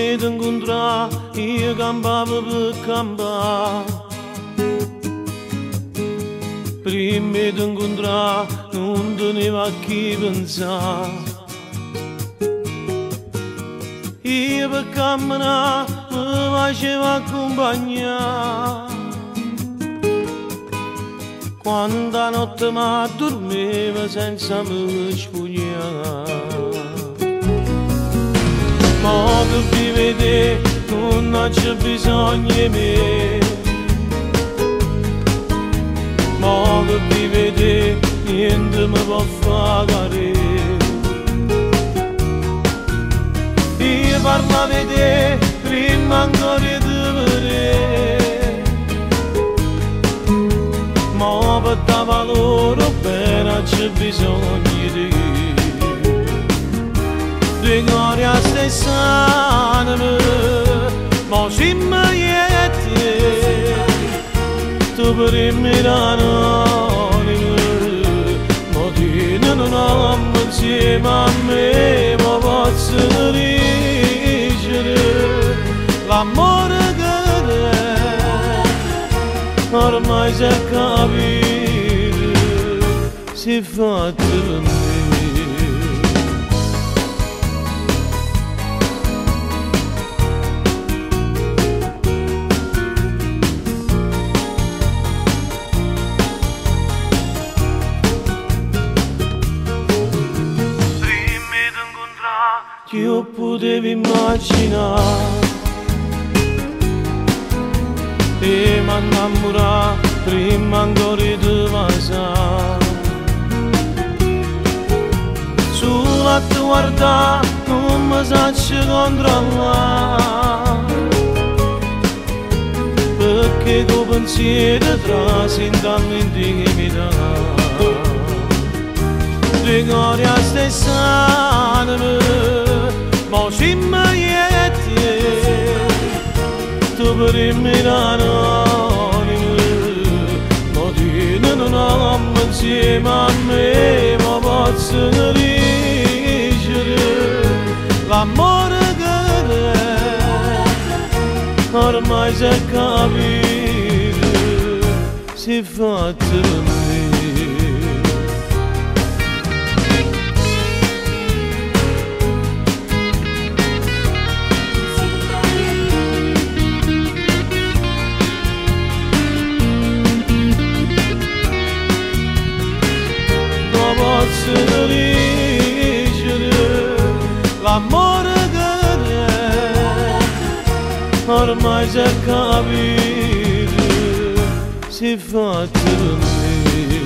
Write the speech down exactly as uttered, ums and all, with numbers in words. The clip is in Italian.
Prima di incontrare io campavo per campare. Prima di incontrare non tenevo a chi pensare. Io per camminare mi facevo accompagnare. Quando la notte mi dormiva senza me spugnare. Ma che vive te non c'è bisogno di me. Ma che vive te niente mi può fare. Io parlo a vedere prima ancora di vedere. Ma per dare valore bene c'è bisogno di te. Due cuori a stessa anima, ma si magliette, tu per me l'anima, ma ti non amo insieme a me, ma posso dicere l'amore che è, ormai si è capito, si è fatto per me. Io potevo immaginare e mi innamorare prima ancora di passare. Sulla tua guarda non mi saccio controllare, perché con pensiero trasi intanto intimità. Due cuori a stessa anima, ma si magliette, tu per me l'anima, ma ti non amo insieme a me, ma posso dicere l'amore che è, ormai si è capito, si è fatto per me. Posso dicere l'amore che è, ormai si è capito, si è fatto per me.